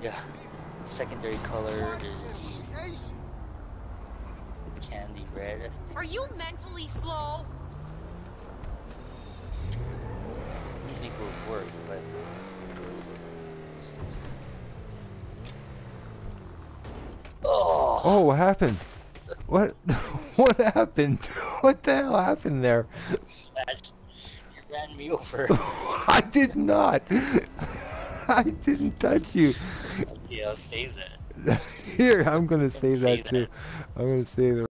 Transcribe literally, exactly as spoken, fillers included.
Yeah. Secondary color is candy red, I think. Are you mentally slow? Anything would work, but oh, Oh, what happened? What? What happened? What the hell happened there? smashed! You ran me over. I did not. I didn't touch you. Okay, I'll save that. Here, I'm gonna save Save that too. that. I'm gonna save it.